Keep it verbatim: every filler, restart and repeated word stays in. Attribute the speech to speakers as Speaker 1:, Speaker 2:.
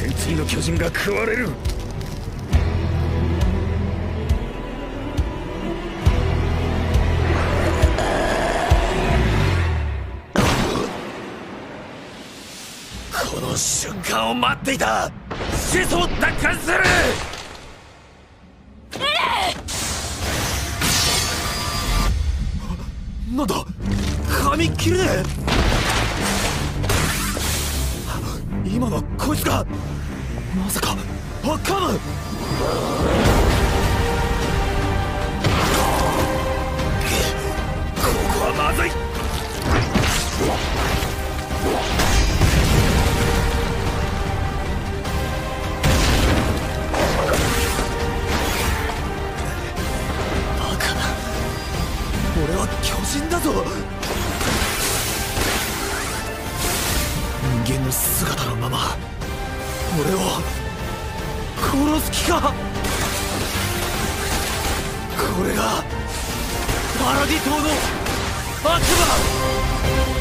Speaker 1: 戦鎚の巨人が食われる。この瞬間を待っていた。始祖を奪還する。なんだ、紙切れねえ。今のはこいつか。まさかアッカム。ここはまずい。バカな、俺は巨人だぞ。人間の姿のまま俺を殺す気か。これがパラディ島の悪魔。